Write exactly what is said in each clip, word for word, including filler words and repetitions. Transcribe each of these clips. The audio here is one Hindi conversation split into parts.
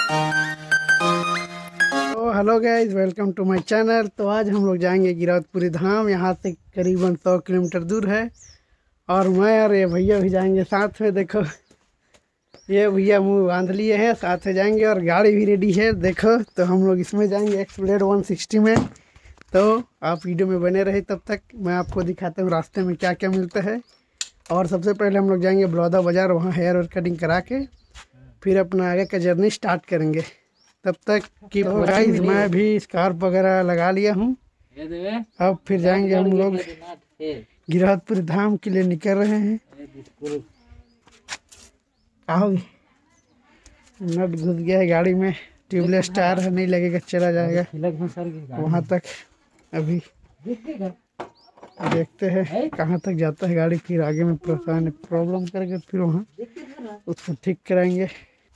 तो hello guys, welcome to my channel. तो आज हम लोग जाएंगे गिरौदपुरी धाम। यहाँ से करीबन सौ किलोमीटर दूर है और मैं और ये भैया भी जाएंगे साथ में। देखो ये भैया मुंह बांध लिए हैं, साथ में जाएंगे और गाड़ी भी रेडी है। देखो तो हम लोग इसमें जाएंगे एक्सप्लेड वन सिक्सटी में। तो आप वीडियो में बने रहे, तब तक मैं आपको दिखाता हूँ रास्ते में क्या क्या मिलता है। और सबसे पहले हम लोग जाएंगे बड़ौदा बाज़ार, वहाँ हेयर और कटिंग करा के फिर अपना आगे का जर्नी स्टार्ट करेंगे। तब तक की गाइस मैं भी स्कार्फ वगैरह लगा लिया हूँ। अब फिर जाएंगे हम लोग गिरौदपुरी धाम के लिए निकल रहे हैं। आओगे? नट घुस गया है गाड़ी में, ट्यूबलेस टायर है, नहीं लगेगा, चला जाएगा वहाँ तक। अभी देखते हैं कहाँ तक जाता है गाड़ी, फिर आगे में परेशान प्रॉब्लम करके फिर वहाँ उसको ठीक कराएंगे।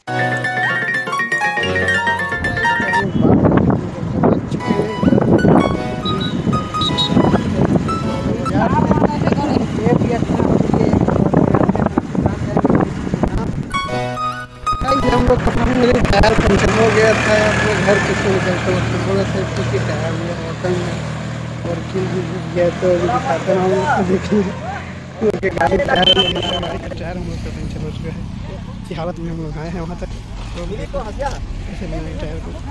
हम लोग मेरे टायर पंचर हो गया था अपने घर के से निकलते वक्त, थोड़ा सा क्योंकि टायर होता है और किल भी गया। तो अभी दिखाते हैं हम लोग देखिए क्योंकि गाड़ी टायर गाड़ी का टायर हम लोग का पंचर हो चुका है। इसी हालत में हम लोग आए हैं वहाँ तक। तो कैसे बनाए टायर को।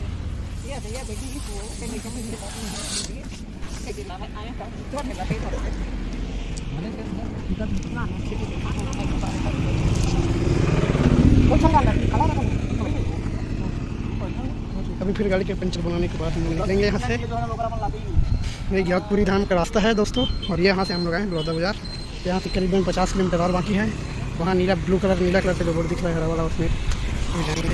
अभी फिर गाड़ी के पंचर बनाने के बाद हम लोग निकलेंगे यहाँ से। ये गिरौदपुरी धाम का रास्ता है दोस्तों, और ये यहाँ से हम लोग आए बड़ौदा बाज़ार। यहाँ से करीबन पचास किलोमीटर और बाकी है। वहाँ नीला ब्लू कलर नीला कलर से जो बोर्ड दिख रहा है हरा वाला, उसमें जाएंगे।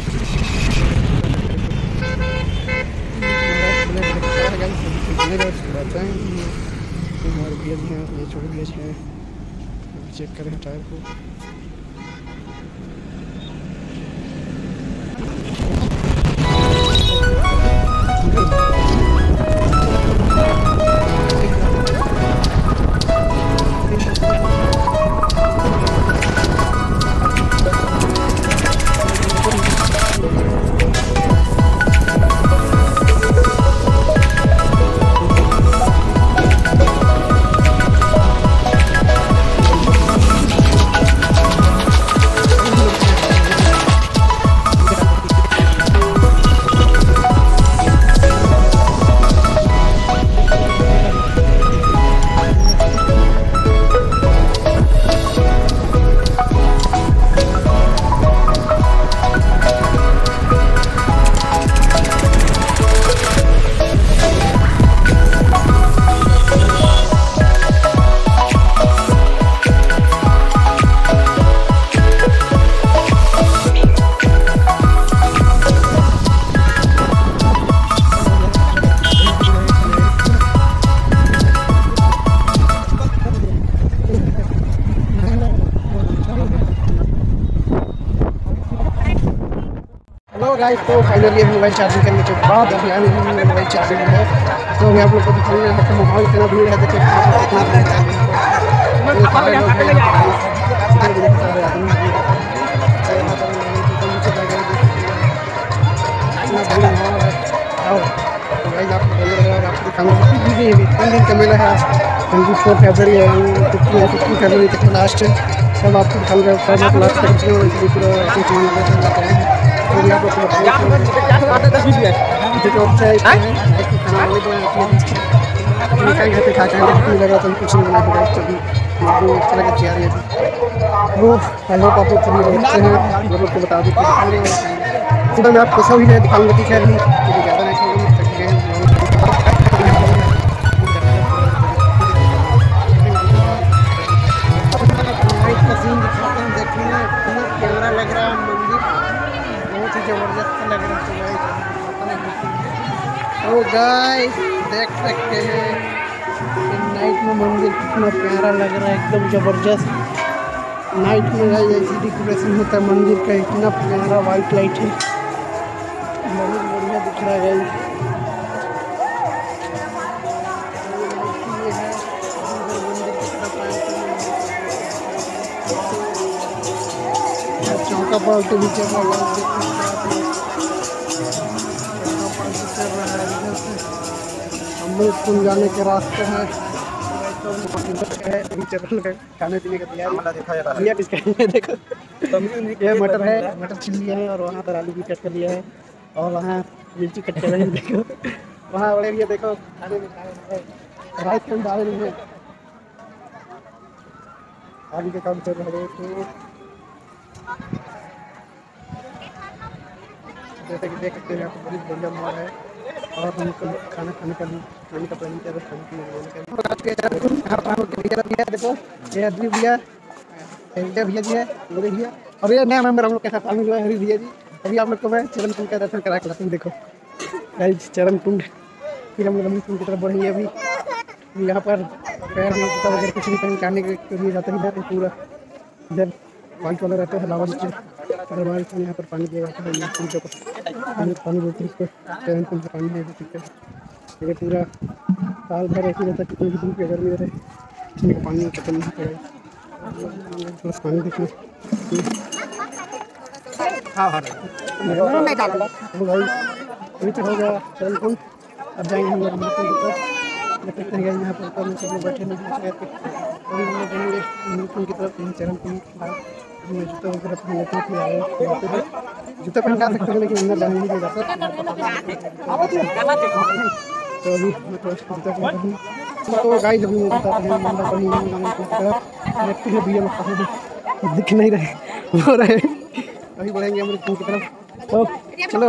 चेक करें टायर को। गाइस तो फाइनली हम मोबाइल चार्जिंग करने के बाद अभी आए हैं मोबाइल चार्जिंग है। तो अभी आप लोग को दिखाएंगे यहाँ का माहौल कितना भीड़ है। देखिए तीन दिन का मेला है। ट्वेंटी फोर फरवरी है, फिफ्टी फिफ्टी फरवरी तक लास्ट है। सब आपको दिखाऊंगा लास्ट लगा तो कुछ नहीं बना तैयारी है। वो हेलो पापा देखते हैं जरूर को बता दें। सुबह में आपको सभी है दिखाऊंगा, ठीक है। ज़्यादा नहीं कैमरा लग रहा है, मंदिर बहुत ही जबरदस्त लग रहा है। तो गाइस देख सकते हैं नाइट में मंदिर कितना प्यारा लग रहा है, एकदम जबरदस्त। नाइट में गाइस ऐसी डेकोरेशन होता है मंदिर का, इतना प्यारा वाइट लाइट है, बहुत बढ़िया दिख रहा है गाइस। चौका पाल के नीचे स्कूल जाने के रास्ते हैं। अभी चल रहे खाने पीने का तैयारी देखो। ये मटर है, मटर छिल लिया है और वहाँ पर आलू भी कट कर लिया है और वहाँ मिर्ची कट कर रहे हैं देखो। वहाँ बड़े भैया देखो खाने में राइस कम डाले नहीं है, आलू के काम चल रहे हैं। तो जैसे कि देख सकते हैं यहाँ पर बड़ी बढ़िया मॉल है और हमको खाना खाने का खाने का प्लानिंग कर रहे हैं। देखो ये आदमी भैया भैया जी है, मेरे भैया और ये नया मेंबर हम लोग के साथ शामिल हुआ है हरी भैया जी। अभी आप लोग को मैं चरण कुंड का दर्शन करा के लाता हूँ। देखो गाइस चरण कुंड, फिर हम लोग अमृत कुंड की तरफ बढ़ेंगे। अभी यहाँ पर पैर में जूता वगैरह कुछ भी पहन के आने के लिए जाते हैं। पूरा इधर वाइट वाला रहता है लावा नीचे, दरबार से यहाँ पर पानी दिया जाता है। कुंड के ऊपर पानी बोलते हैं इसको, चरण कुंड का पानी है जो ये पूरा साल भर ऐसी रहता है। कितनी भी धूप गर्मी रहे इसमें पानी खत्म नहीं पड़ेगा। बस पानी देखिए हाँ हाँ अभी तक हो गया चरण कुंड। अब जाएंगे हम लोग अमृत कुंड की तरफ। देख सकते हैं यहाँ पर ऊपर में सब लोग बैठे नहीं अभी हम लोग जाएंगे अमृत कुंड की तरफ। चरण कुंड जूता वगैरह पहन लेते हैं, फिर आए जूता पहन के आ सकते हैं लेकिन अंदर जाने नहीं दिया जाता। तो अभी जूता पहन तो गाइस अभी जूता पहन भैया लोग दिख नहीं रहे हो रहे अभी बढ़ेंगे अमृत कुंड की तरफ। तो चलो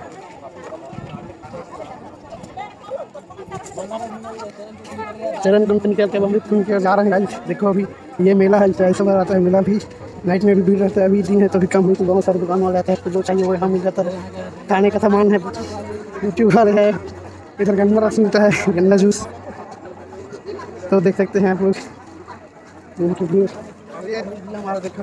चरण कुंड निकल के अमृत कुंड की जा रहे हैं गाइस। देखो अभी ये मेला है, ऐसा बार आता है मेला भी, नाइट में भी भीड़ रहता है। अभी दिन है तो भी कम हुई, तो बहुत सारे दुकान वाले आते हैं, तो जो चाहिए वो यहाँ मिल जाता है। खाने का सामान है, यूट्यूब वाले है, इधर गन्ना रस मिलता है, गन्ना जूस। तो देख सकते हैं आप लोग भीड़। हमारा देखो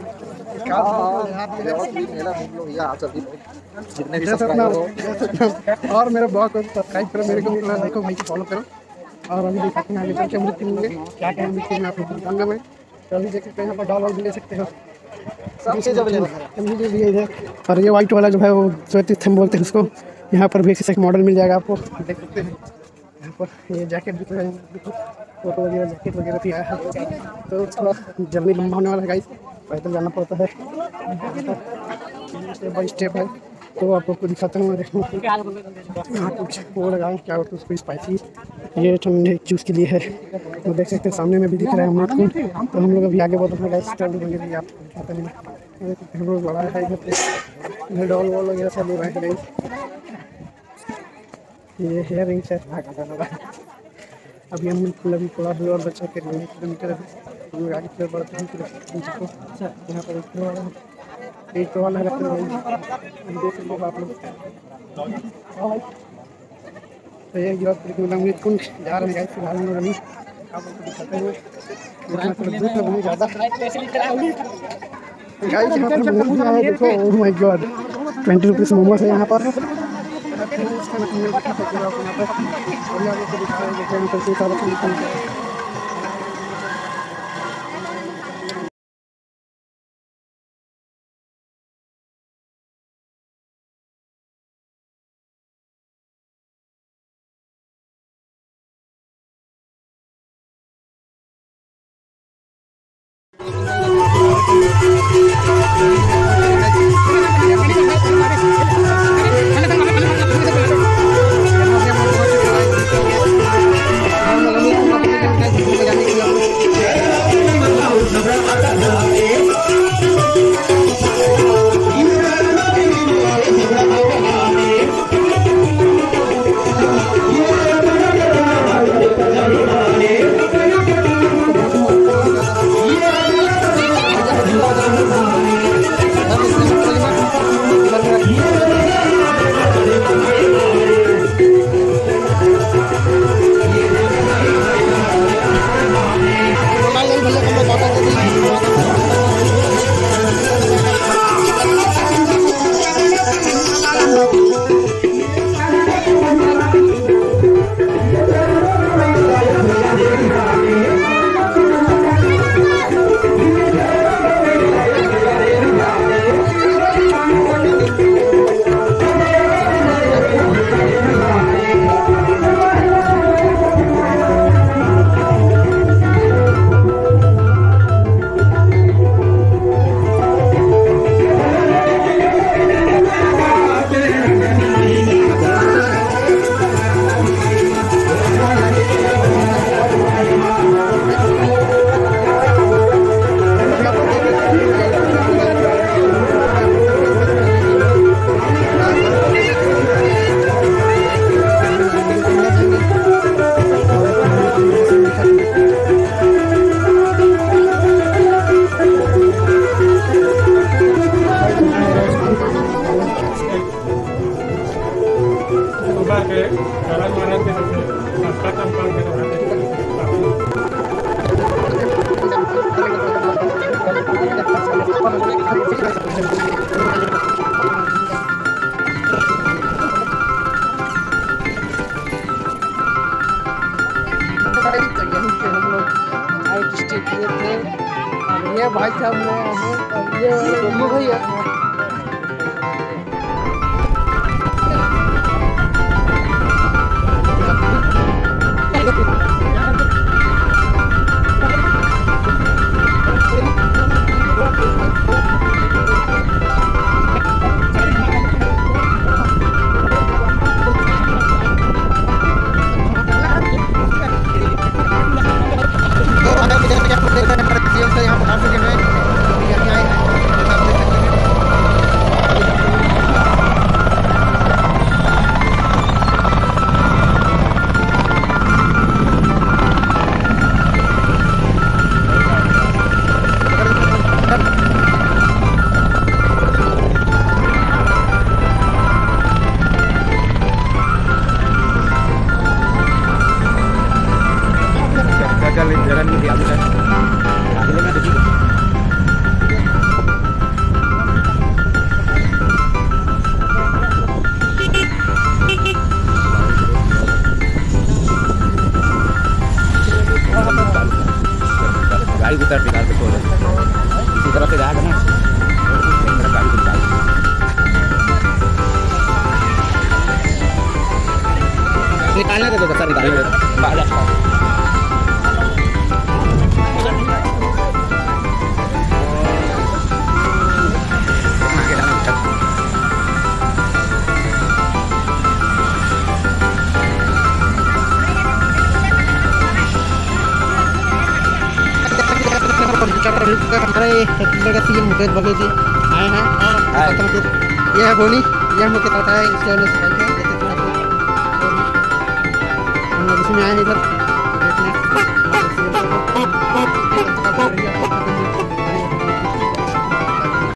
और मेरा बहुत सब्सक्राइब करो मेरे को, देखो भाई को फॉलो करो। और अभी देख सकते हैं आगे चल के अमृत कुंड में क्या क्या अमृत कुंड में आप लोग बताऊंगा मैं। तो अभी देख सकते हैं यहाँ पर डॉल भी ले सकते हो, सब चीज़ अवेलेबल है इधर। और ये वाइट वाला जो है वो श्वेत स्तंभ बोलते हैं उसको, यहाँ पर भी एक मॉडल मिल जाएगा आपको। देख सकते हैं यहाँ पर ये जैकेट भी है, फोटो वगैरह जैकेट वगैरह भी आया है। तो थोड़ा जर्नी लंबा होने वाला है गाइस, पैदल जाना पड़ता है, स्टेप बाई स्टेप है। तो आप लोग को दिखाता हूँ। यहाँ कुछ वो लगाएं क्या होता है उसको, स्पाइसी ये ठंडे जूस के लिए है। तो देख सकते हैं सामने में भी दिख रहा है अमृत कुंड। तो हम लोग अभी आगे बढ़ रहे हैं गाइस, स्टाइल वगैरह आपको दिखाता नहीं। हम लोग बड़ा है इधर पे, इधर डॉल वॉल वगैरह सब लोग रहे हैं। ये हेयर रिंग्स है। अभी हम बिल्कुल अभी थोड़ा दूर और बचा कर किलोमीटर हम लोग आगे की तरफ बढ़ते हैं। यहाँ पर एक वाला एक वाला रखते हैं, देख सकते हो आप लोग। तो ये गिरफ्तारी अमृत कुंड जा रहे हैं फिलहाल हम लोग अभी आप लोग को दिखाते हुए। धूप है बहुत ज़्यादा गाइस, यहाँ पर मोमोज आया है देखो। Oh my god, twenty rupees momos है यहाँ पर। छत्तीसगढ़ का सीएम मुकेश बघेल जी आए हैं। और ये है बोनी, ये हम लोग के साथ आए इसलिए हम लोग आए थे। हम लोग इसमें आए हैं इधर देखने।